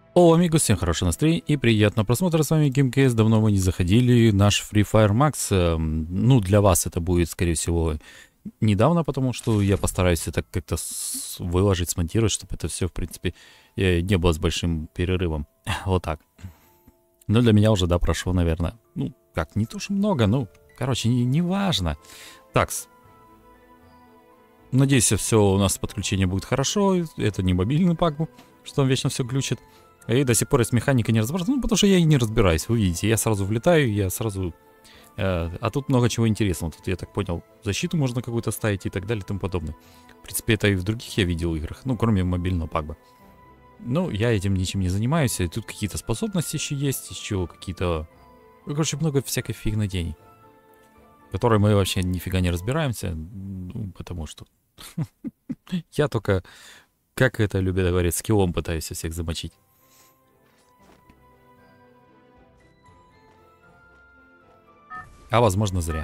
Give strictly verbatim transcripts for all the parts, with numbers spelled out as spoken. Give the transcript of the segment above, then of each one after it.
О, амигос, всем хорошего настроения и приятного просмотра. С вами GameCase. Давно мы не заходили. Наш Free Fire Max. Э, ну, для вас это будет, скорее всего, недавно, потому что я постараюсь это как-то выложить, смонтировать, чтобы это все, в принципе, не было с большим перерывом. Вот так. Но для меня уже, да, прошло, наверное. Ну, как, не то что много, ну, короче, не, не важно. Такс. Надеюсь, все у нас подключение будет хорошо. Это не мобильный пак, что он вечно все глючит. И до сих пор я с механикой не разбираюсь, ну, потому что я и не разбираюсь, вы видите. Я сразу влетаю, я сразу... Э, а тут много чего интересного. Тут, я так понял, защиту можно какую-то ставить и так далее и тому подобное. В принципе, это и в других я видел играх, ну, кроме мобильного пака. Ну, я этим ничем не занимаюсь. И тут какие-то способности еще есть, еще какие-то... Ну, короче, много всякой фигнодений, в которой мы вообще нифига не разбираемся, ну, потому что... Я только, как это любят говорить, скиллом пытаюсь всех замочить. А возможно зря.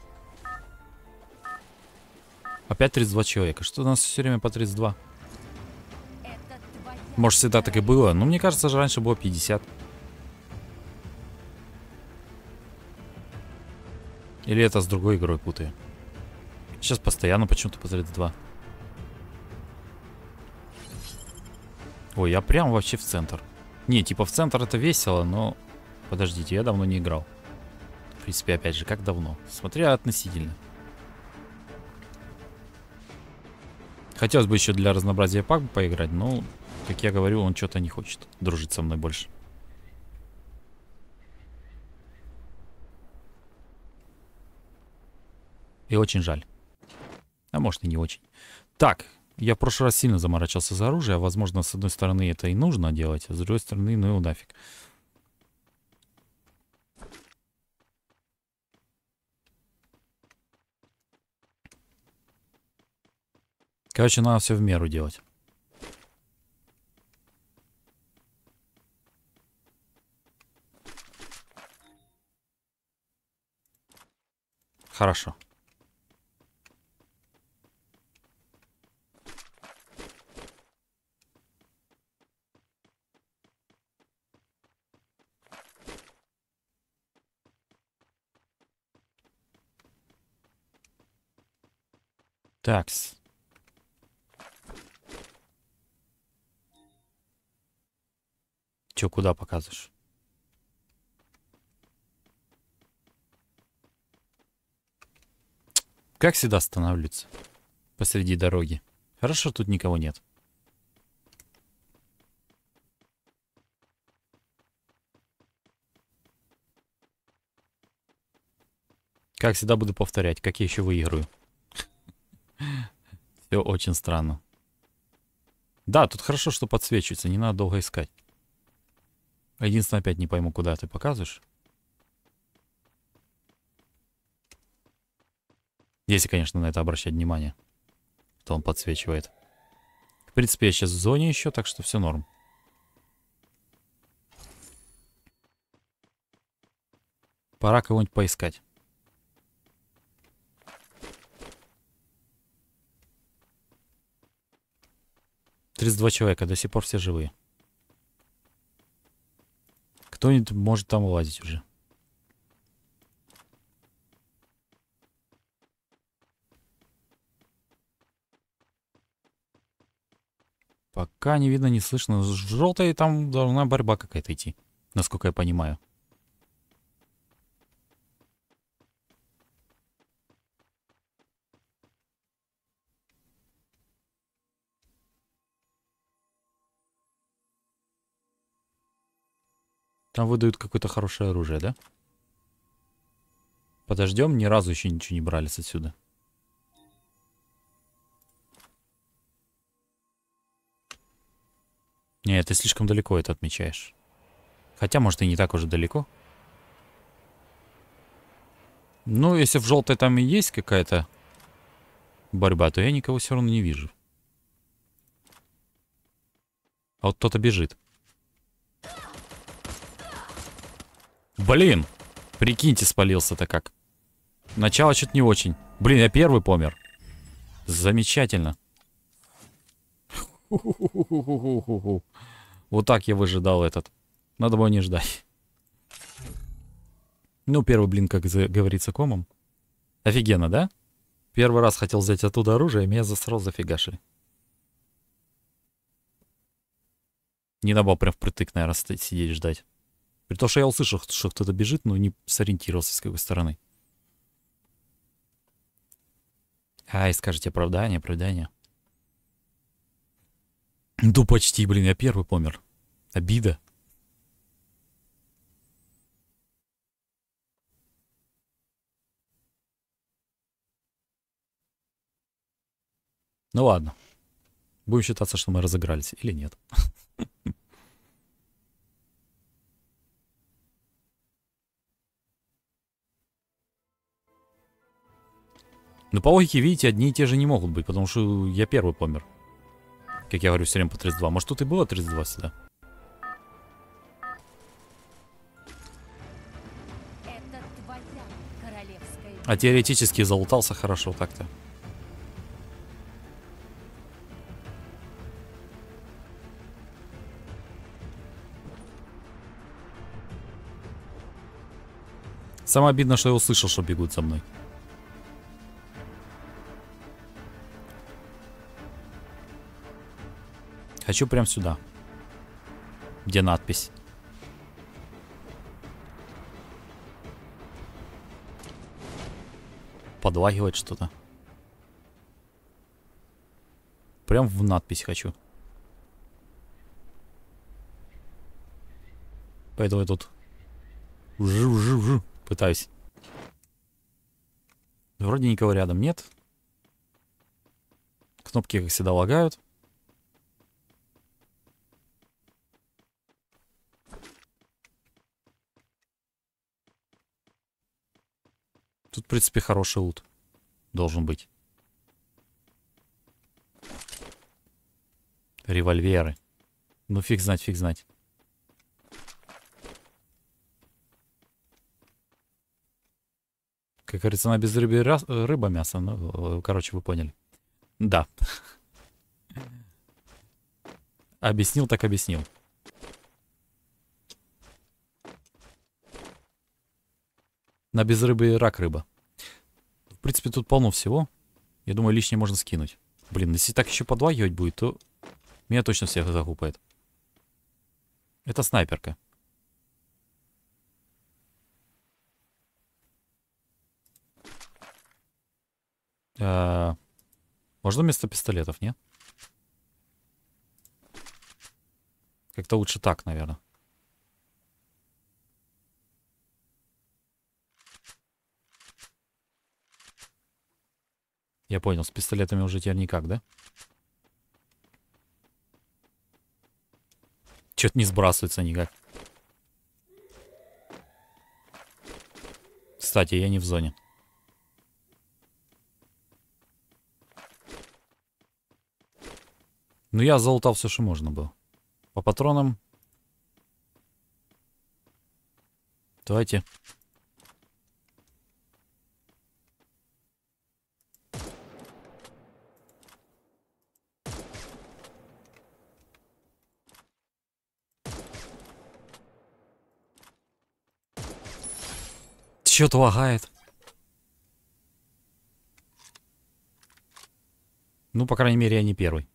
Опять тридцать два человека. Что у нас все время по тридцать два? Может, всегда так и было? Но мне кажется, же раньше было пятьдесят. Или это с другой игрой путаю? Сейчас постоянно почему-то по тридцать два. Ой, я прям вообще в центр. Не, типа в центр это весело, но... Подождите, я давно не играл. В принципе, опять же, как давно? Смотря относительно. Хотелось бы еще для разнообразия пак поиграть, но, как я говорю, он что-то не хочет дружить со мной больше. И очень жаль. А может и не очень. Так, я в прошлый раз сильно заморачивался за оружие. Возможно, с одной стороны это и нужно делать, а с другой стороны, ну и нафиг. Короче, надо все в меру делать. Хорошо. Такс. Че, куда показываешь? Как всегда останавливается посреди дороги. Хорошо, тут никого нет. Как всегда буду повторять, как я еще выиграю. Все очень странно. Да, тут хорошо, что подсвечивается, не надо долго искать. Единственное, опять не пойму, куда ты показываешь. Если, конечно, на это обращать внимание, то он подсвечивает. В принципе, я сейчас в зоне еще, так что все норм. Пора кого-нибудь поискать. тридцать два человека, до сих пор все живые. Кто-нибудь может там вылазить уже. Пока не видно, не слышно. С желтой там должна борьба какая-то идти, насколько я понимаю. Там выдают какое-то хорошее оружие, да? Подождем, ни разу еще ничего не брали с отсюда. Не, ты слишком далеко это отмечаешь. Хотя, может, и не так уже далеко. Ну, если в желтой там и есть какая-то борьба, то я никого все равно не вижу. А вот кто-то бежит. Блин! Прикиньте, спалился-то как. Начало что-то не очень. Блин, я первый помер. Замечательно. Вот так я выжидал этот. Надо было не ждать. Ну, первый блин, как говорится, комом. Офигенно, да? Первый раз хотел взять оттуда оружие, и меня засрал зафигашили. Не надо было прям впритык, наверное, сидеть и ждать. При том, что я услышал, что кто-то бежит, но не сориентировался, с какой стороны. Ай, скажите, оправдание, оправдание. Ну, почти, блин, я первый помер. Обида. Ну ладно. Будем считаться, что мы разыгрались. Или нет. Но по логике, видите, одни и те же не могут быть, потому что я первый помер. Как я говорю, все время по тридцать два. Может, тут и было тридцать два сюда? Это твоя королевская... А теоретически залутался хорошо так-то. Самое обидно, что я услышал, что бегут за мной. Хочу прям сюда. Где надпись? Подлагивать что-то. Прям в надпись хочу. Поэтому я тут жу-жу-жу пытаюсь. Вроде никого рядом нет. Кнопки, как всегда, лагают. Тут, в принципе, хороший лут должен быть. Револьверы. Ну, фиг знать, фиг знать. Как говорится, на без рыбы рыба мясо. Ну, короче, вы поняли. Да. Объяснил, так объяснил. На без рыбы рак рыба. В принципе, тут полно всего. Я думаю, лишнее можно скинуть. Блин, если так еще подлагивать будет, то меня точно всех загупает. Это снайперка. А, можно вместо пистолетов, нет? Как-то лучше так, наверное. Я понял, с пистолетами уже теперь никак, да? Чё-то не сбрасывается никак. Кстати, я не в зоне. Ну, я залутал все, что можно было. По патронам. Давайте. Чё-то лагает. Ну, по крайней мере, я не первый.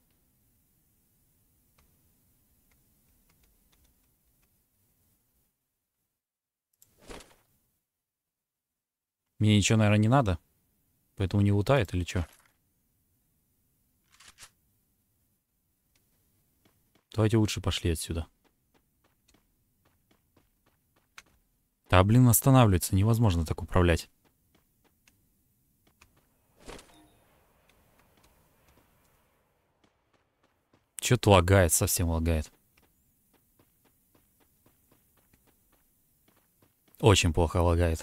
Мне ничего, наверное, не надо. Поэтому не лутает или что? Давайте лучше пошли отсюда. Да, блин, останавливается. Невозможно так управлять. Чё-то лагает, совсем лагает. Очень плохо лагает.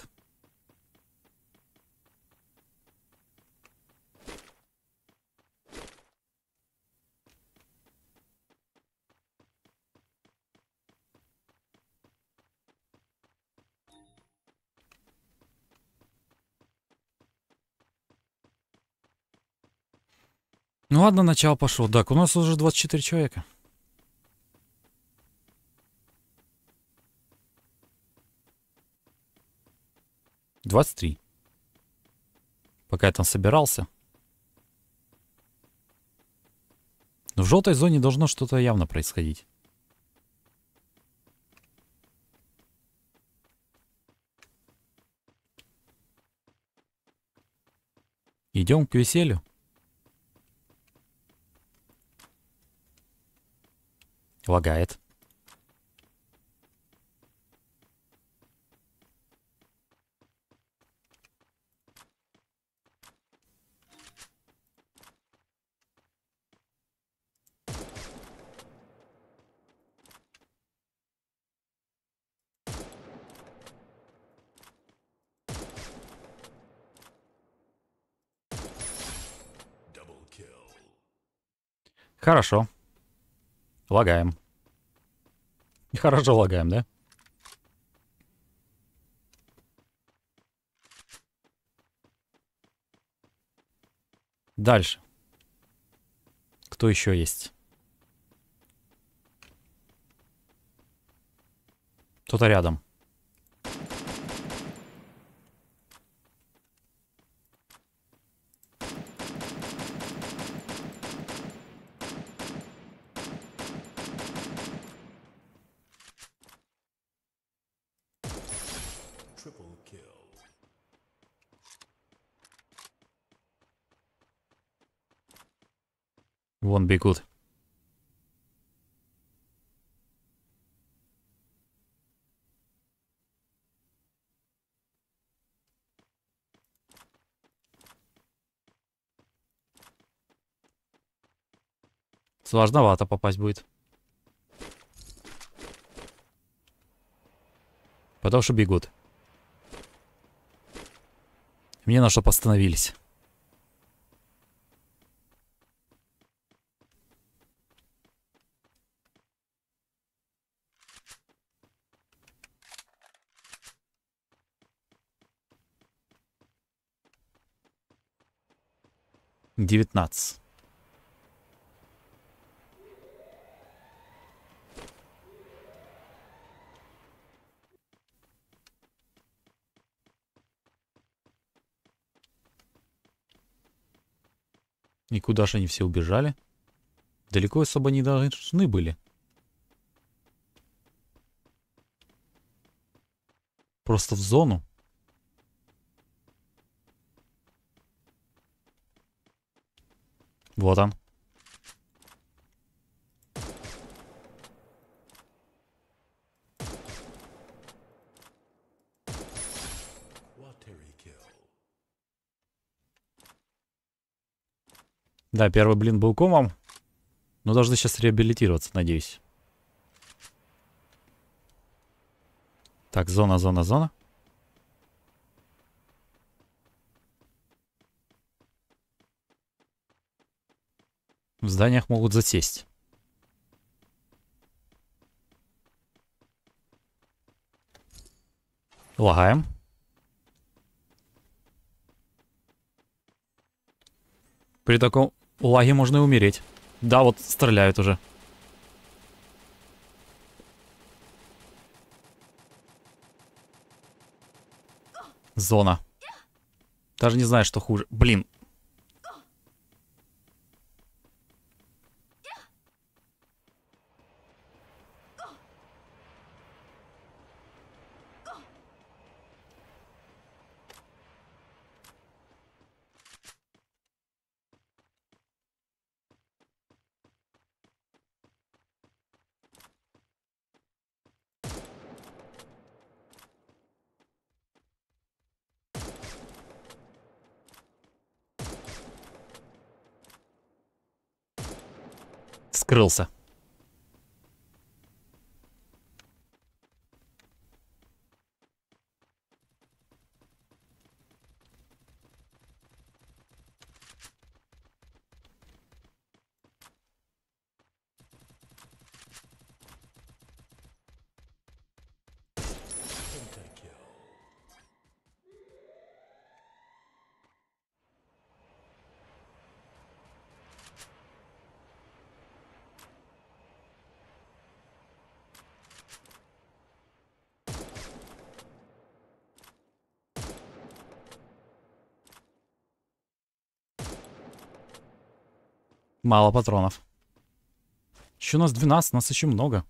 Ну ладно, начало пошло. Так, у нас уже двадцать четыре человека. двадцать три. Пока я там собирался. Но в желтой зоне должно что-то явно происходить. Идем к веселью. Лагает. Хорошо. Лагаем. Хорошо лагаем, да? Дальше. Кто еще есть? Кто-то рядом. Вон бегут. Сложновато попасть будет. Потому что бегут. Мне на что остановились. девятнадцать. И куда же они все убежали? Далеко особо не должны были. Просто в зону. Вот он. Да, первый блин был комом. Но должны сейчас реабилитироваться, надеюсь. Так, зона, зона, зона. В зданиях могут засесть. Лагаем. При таком лаге можно и умереть. Да, вот стреляют уже. Зона. Даже не знаю, что хуже. Блин. Скрылся. Мало патронов. Еще у нас двенадцать, нас еще много.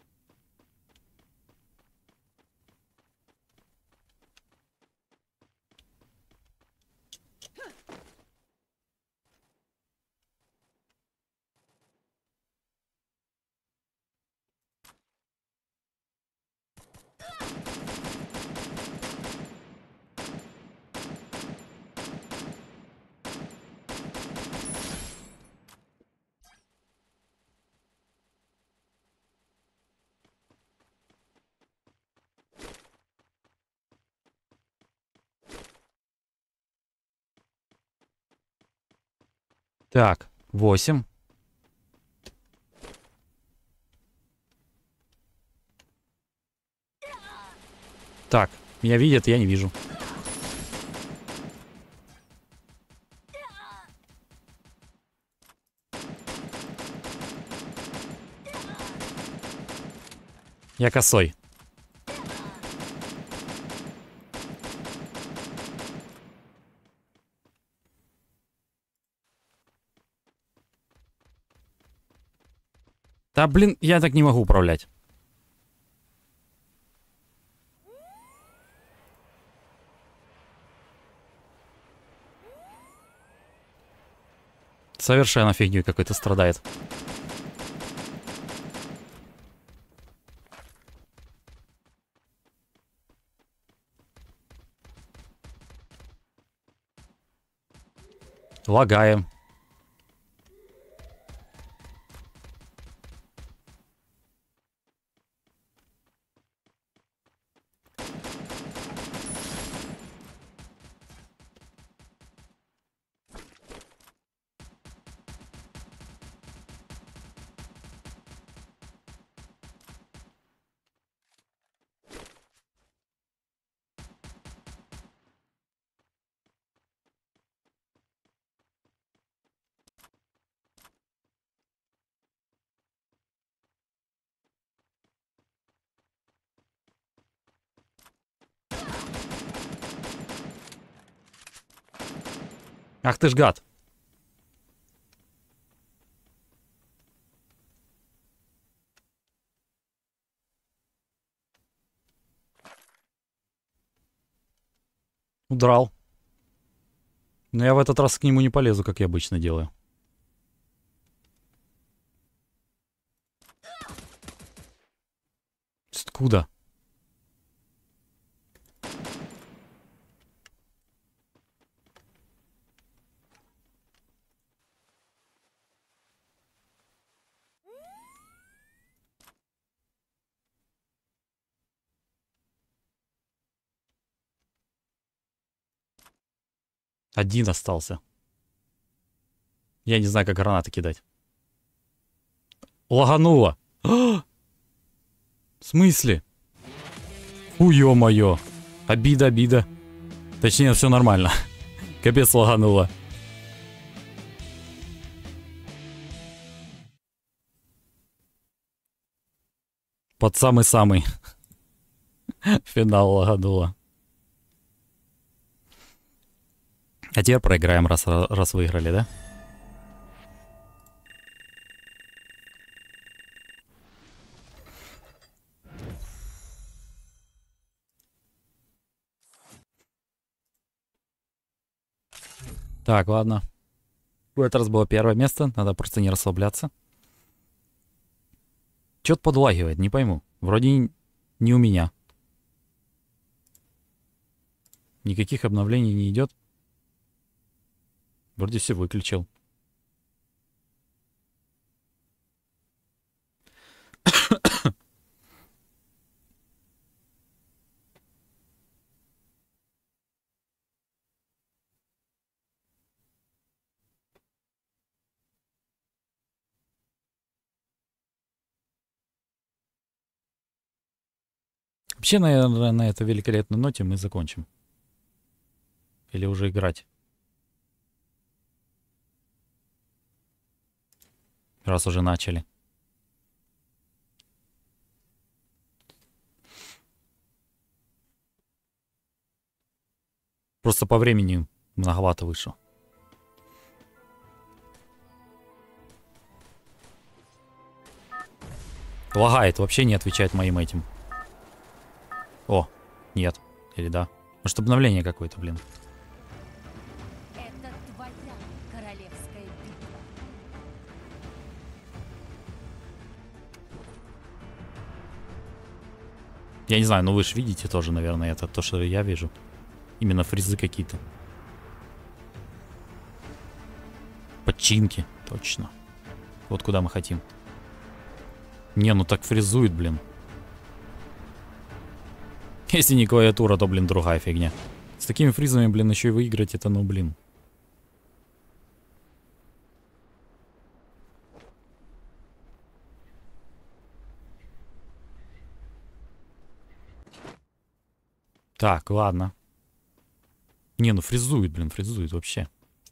Так, восемь. Так, меня видят, я не вижу. Я косой. Да, блин, я так не могу управлять. Совершенно фигней какой-то страдает. Лагаем. Ах ты ж гад. Удрал. Но я в этот раз к нему не полезу, как я обычно делаю. Откуда? Один остался. Я не знаю, как гранаты кидать. Лагануло. А! В смысле? Фу, ё-моё. Обида, обида. Точнее, все нормально. Капец, лагануло. Под самый-самый финал лагануло. А теперь проиграем, раз, раз выиграли, да? Так, ладно. В этот раз было первое место, надо просто не расслабляться. Чё-то подлагивает, не пойму. Вроде не у меня. Никаких обновлений не идет. Вроде все выключил. Вообще, наверное, на этой великолепной ноте мы закончим. Или уже играть. Раз уже начали. Просто по времени многовато вышло. Лагает, вообще не отвечает моим этим. О, нет. Или да. Может, обновление какое-то, блин. Это твоя королевская битва. Я не знаю, но вы же видите тоже, наверное, это то, что я вижу. Именно фризы какие-то. Починки, точно. Вот куда мы хотим. Не, ну так фризует, блин. Если не клавиатура, то, блин, другая фигня. С такими фризами, блин, еще и выиграть это, ну, блин. Так, ладно. Не, ну фризует, блин, фризует вообще.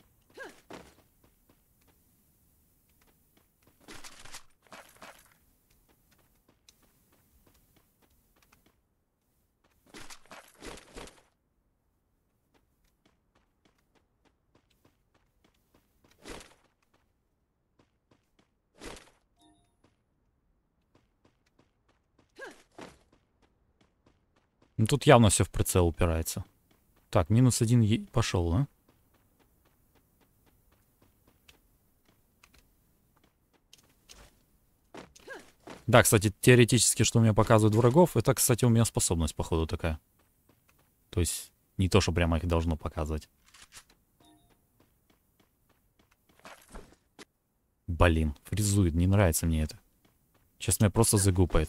Ну тут явно все в прицел упирается. Так, минус один е... пошел, а? Да, кстати, теоретически, что у меня показывают врагов, это, кстати, у меня способность, походу, такая. То есть, не то, что прямо их должно показывать. Блин, фризует, не нравится мне это. Сейчас меня просто загупает.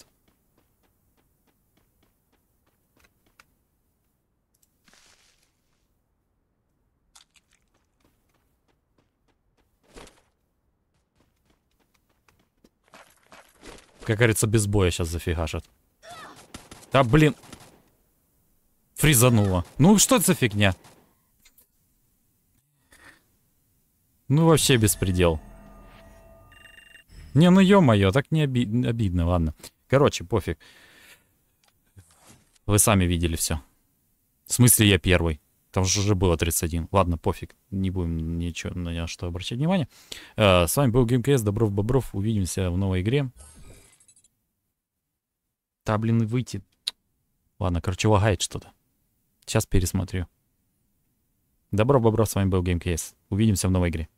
Как говорится, без боя сейчас зафигашат. Да, блин. Фризануло. Ну, что это за фигня? Ну, вообще беспредел. Не, ну ё-моё, так не оби- обидно, ладно. Короче, пофиг. Вы сами видели все. В смысле, я первый. Там же уже было тридцать один. Ладно, пофиг. Не будем ничего на что обращать внимание. Э, с вами был GameCast. Добров-бобров. Увидимся в новой игре. Да, блин, выйти. Ладно, короче, лагает что-то. Сейчас пересмотрю. Добро, бобро, с вами был GameCast. Увидимся в новой игре.